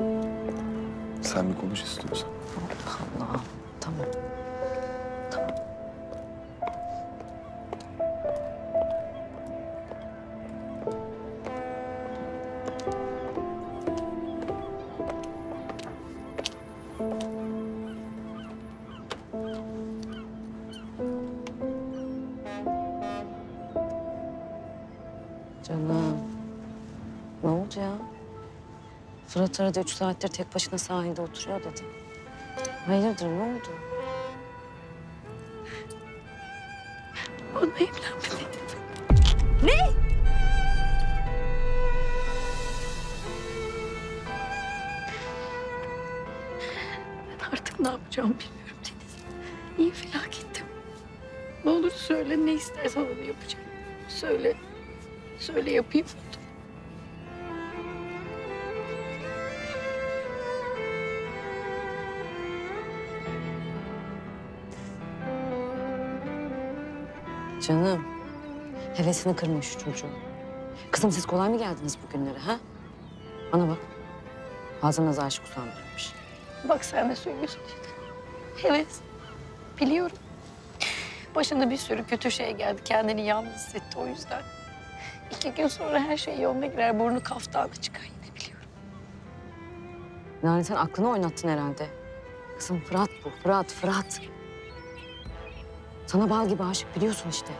Sen bir konuş istiyorsan. Allah Allah. Tamam. Tamam. Canım. Ne oldu ya? Fırat aradı 3 saattir tek başına sahilde oturuyor dedi. Hayırdır ne oldu? Bana evlenme teklif. Ne? Ben artık ne yapacağımı bilmiyorum Deniz. İyi felakettim. Ne olur söyle, ne istersen onu yapacağım. Söyle. Söyle yapayım. Canım, hevesini kırma şu çocuğu. Kızım siz kolay mı geldiniz bugünlere ha? Bana bak, ağzına da aşık usandırmış. Bak sen de söylüyorsun işte. Heves. Biliyorum. Başında bir sürü kötü şey geldi. Kendini yalnız hissetti o yüzden. 2 gün sonra her şey yoluna girer. Burnu kaftağına çıkar yine biliyorum. Yani sen aklını oynattın herhalde. Kızım Fırat bu, Fırat. Sana bal gibi aşık biliyorsun işte.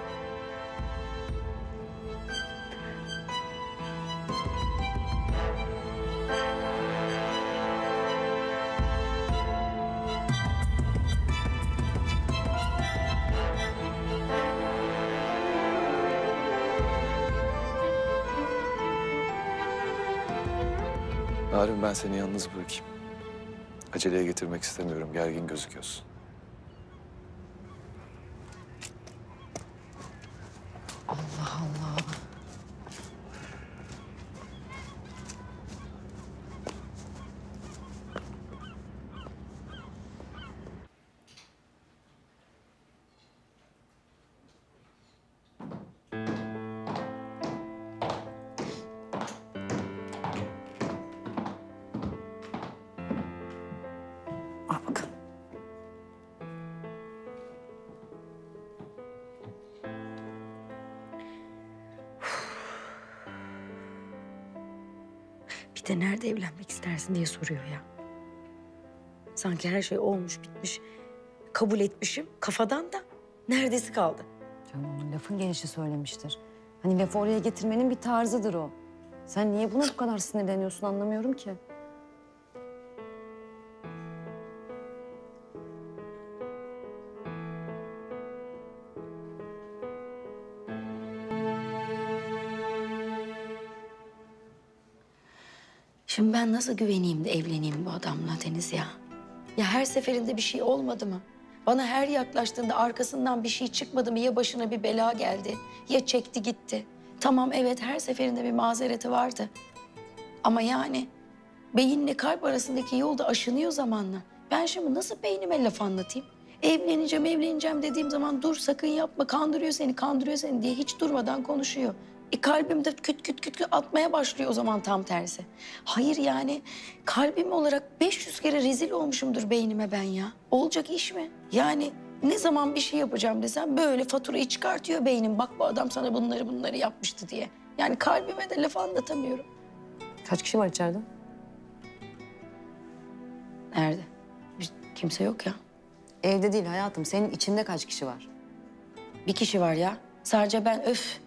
Narin ben seni yalnız bırakayım. Aceleye getirmek istemiyorum. Gergin gözüküyorsun. Allah Allah. Al bakalım. Bir de nerede evlenmek istersin diye soruyor ya. Sanki her şey olmuş bitmiş. Kabul etmişim kafadan da neredesi kaldı? Canım lafın gelişi söylemiştir. Hani lafı oraya getirmenin bir tarzıdır o. Sen niye buna bu kadar sinirleniyorsun anlamıyorum ki. Şimdi ben nasıl güveneyim de evleneyim bu adamla Deniz ya? Ya her seferinde bir şey olmadı mı? Bana her yaklaştığında arkasından bir şey çıkmadı mı? Ya başına bir bela geldi, ya çekti gitti. Tamam evet her seferinde bir mazereti vardı. Ama yani beyinle kalp arasındaki yol da aşınıyor zamanla. Ben şimdi nasıl beynime laf anlatayım? Evleneceğim dediğim zaman dur sakın yapma, kandırıyor seni diye hiç durmadan konuşuyor. Kalbim de küt küt atmaya başlıyor o zaman tam tersi. Hayır yani kalbim olarak 500 kere rezil olmuşumdur beynime ben ya. Olacak iş mi? Yani ne zaman bir şey yapacağım desem böyle faturayı çıkartıyor beynim. Bak bu adam sana bunları yapmıştı diye. Yani kalbime de laf anlatamıyorum. Kaç kişi var içeride? Nerede? Kimse yok ya. Evde değil hayatım. Senin içinde kaç kişi var? Bir kişi var ya. Sadece ben öf.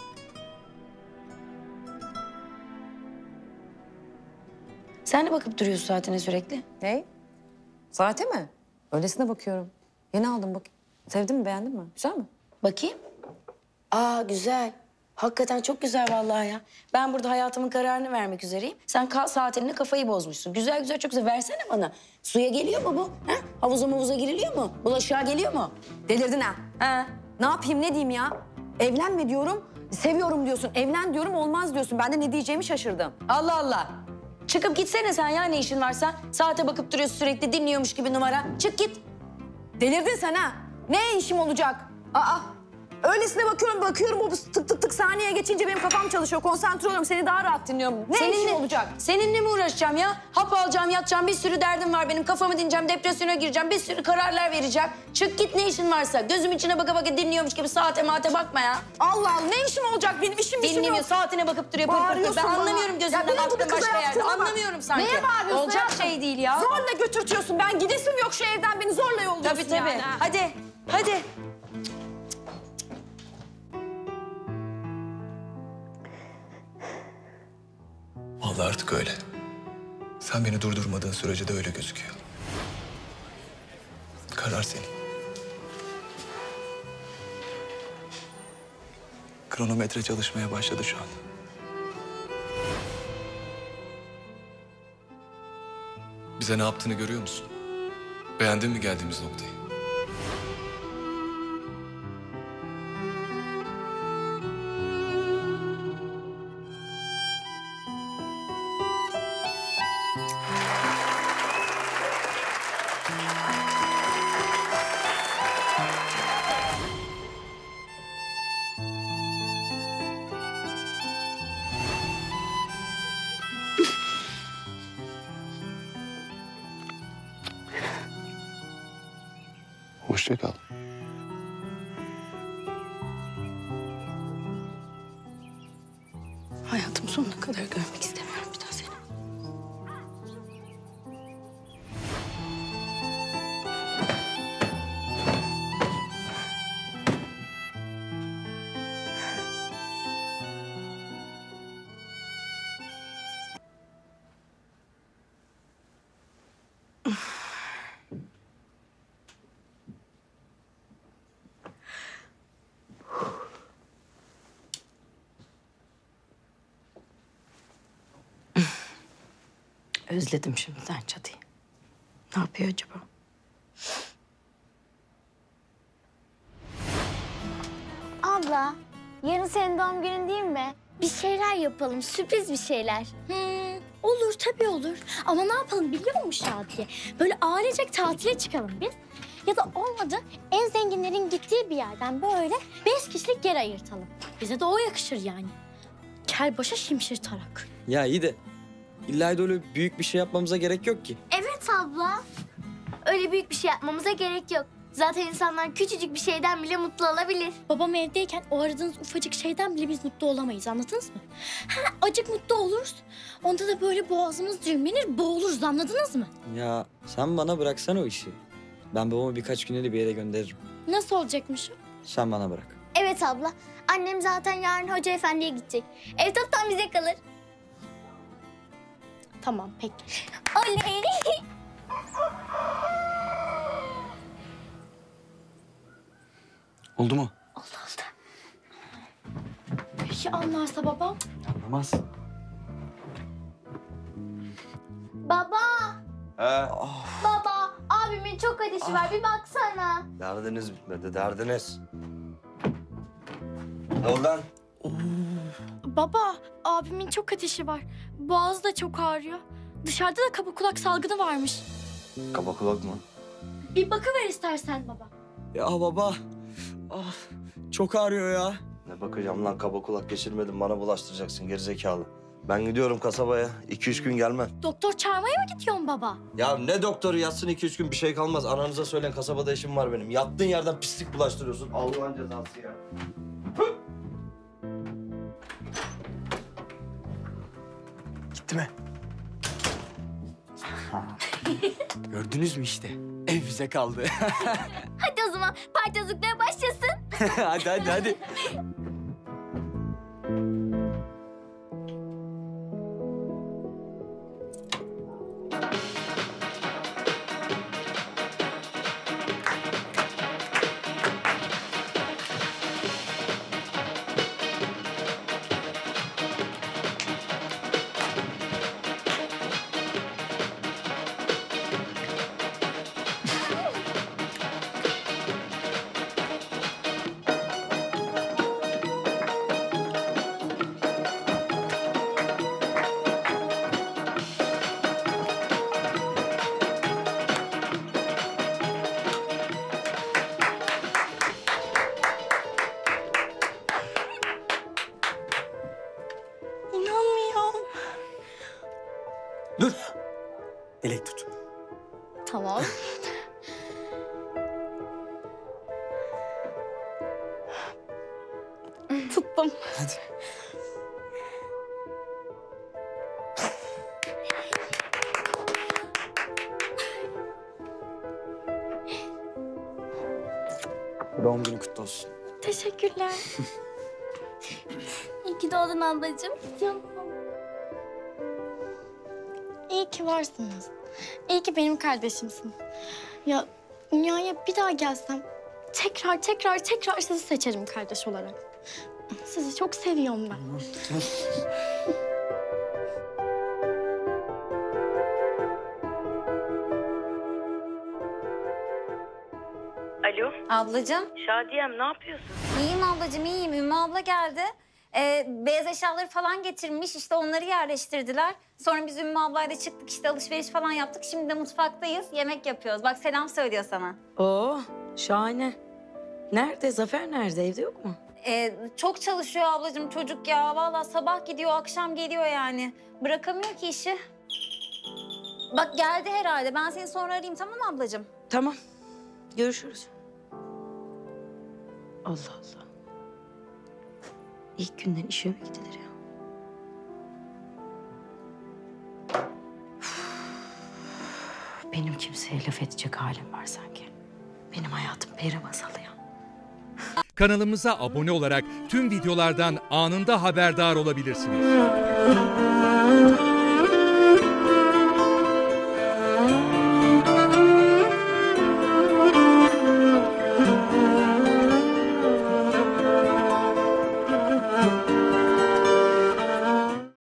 Sen de bakıp duruyorsun saatine sürekli. Ne? Saate mi? Öylesine bakıyorum. Yeni aldım bak. Sevdin mi, beğendin mi? Güzel mi? Bakayım. Aa güzel. Hakikaten çok güzel vallahi ya. Ben burada hayatımın kararını vermek üzereyim. Sen saatinde kafayı bozmuşsun. Güzel çok güzel. Versene bana. Suya geliyor mu bu? Ha? Havuza giriliyor mu? Bulaşığa geliyor mu? Delirdin ha. Ha? Ne yapayım, ne diyeyim ya? Evlenme diyorum, seviyorum diyorsun. Evlen diyorum, olmaz diyorsun. Ben de ne diyeceğimi şaşırdım. Allah Allah. Çıkıp gitsene sen ya ne işin varsa. Saate bakıp duruyorsun sürekli dinliyormuş gibi numara. Çık git. Delirdin sen ha. Ne işim olacak? Aa, Öylesine bakıyorum o tık tık tık saniye geçince benim kafam çalışıyor. Konsantre oluyorum, seni daha rahat dinliyorum. Ne işim olacak? Seninle mi uğraşacağım ya? Hap alacağım, yatacağım, bir sürü derdim var benim. Kafamı dinleyeceğim, depresyona gireceğim, bir sürü kararlar vereceğim. Çık git ne işin varsa. Gözüm içine baka baka dinliyormuş gibi saate maate bakma ya. Allah Allah, ne işim olacak? Benim işim Dinlemiyor, yok. saatine bakıp duruyor. Pır pır pır. Bağırıyorsun Ben bana. anlamıyorum Ya gözünden benim bu baktığın kıza başka yerde. yaptığına bak. Anlamıyorum sanki. Neye bağırıyorsun Olacak ya? şey değil ya. Zorla götürtüyorsun. Ben gidesim yok şu evden, beni zorla yolluyorsun Tabii tabii. yani. Hadi, hadi. Vallahi artık öyle. Sen beni durdurmadığın sürece de öyle gözüküyor. Karar senin. Kronometre çalışmaya başladı şu an. Bize ne yaptığını görüyor musun? Beğendin mi geldiğimiz noktayı? Hoşça kal. Hayatım sonuna kadar görmek istemiyorum bir daha seni. Özledim şimdiden çatıyı. Ne yapıyor acaba? Abla, yarın senin doğum günün değil mi? Bir şeyler yapalım, sürpriz bir şeyler. Olur tabii olur. Ama ne yapalım biliyor musun Şadiye? Böyle ailecek tatile çıkalım biz. Ya da olmadı en zenginlerin gittiği bir yerden böyle 5 kişilik yer ayırtalım. Bize de o yakışır yani. Kel başa şimşir tarak. Ya iyi de illa da öyle büyük bir şey yapmamıza gerek yok ki. Evet abla. Öyle büyük bir şey yapmamıza gerek yok. Zaten insanlar küçücük bir şeyden bile mutlu olabilir. Babam evdeyken o aradığınız ufacık şeyden bile biz mutlu olamayız, anladınız mı? Ha, acık mutlu oluruz. Onda da böyle boğazımız düğümlenir, boğuluruz, anladınız mı? Ya sen bana bıraksana o işi. Ben babamı birkaç günlüğüne bir yere gönderirim. Nasıl olacakmış o? Sen bana bırak. Evet abla. Annem zaten yarın Hoca Efendi'ye gidecek. Ev toptan bize kalır. Tamam, peki. Oley! Oldu mu? Peki anlarsa babam? Anlamaz. Baba! He, Baba! Abimin çok ateşi var. Bir baksana. derdiniz bitmedi, derdiniz. Ne oldu lan? Baba, abimin çok ateşi var. Boğazı da çok ağrıyor. Dışarıda da kaba kulak salgını varmış. Kaba kulak mı? Bir bakıver istersen baba. Ya baba. Ah, çok ağrıyor ya. Ne bakacağım lan, kaba kulak geçirmedim, bana bulaştıracaksın gerizekalı. Ben gidiyorum kasabaya, 2-3 gün gelmem. Doktor çağırmaya mı gidiyorsun baba? Ya ne doktoru, yatsın 2-3 gün bir şey kalmaz. Ananıza söyleyin, kasabada işim var benim. Yattığın yerden pislik bulaştırıyorsun. Allah'ın cezası ya. Gitti mi? Gördünüz mü işte? Ev bize kaldı. Hadi o zaman parti hazırlıkları başlasın. hadi. Melek tut. Tamam. Tuttum. Hadi. Doğum günü kutlu olsun. Teşekkürler. İyi ki doğdun ablacığım. Canım. İyi ki varsınız. İyi ki benim kardeşimsin. Ya dünyaya bir daha gelsem tekrar sizi seçerim kardeş olarak. Sizi çok seviyorum ben. Alo, Ablacığım, Şadiyem ne yapıyorsun? iyiyim ablacığım, iyiyim. Ümmü abla geldi. Beyaz eşyaları falan getirmiş, işte onları yerleştirdiler. Sonra biz Ümmü ablayla çıktık, işte alışveriş falan yaptık. Şimdi de mutfaktayız, yemek yapıyoruz. Bak selam söylüyor sana. Oo, şahane. Nerede? Zafer nerede? Evde yok mu? Çok çalışıyor ablacığım çocuk ya. Vallahi sabah gidiyor, akşam geliyor yani. Bırakamıyor ki işi. Bak geldi herhalde. Ben seni sonra arayayım, tamam mı ablacığım? Tamam. Görüşürüz. Allah Allah. İlk günden işe mi gidilir ya? Benim kimseye laf edecek halim var sanki. Benim hayatım peri masalı ya. Kanalımıza abone olarak tüm videolardan anında haberdar olabilirsiniz.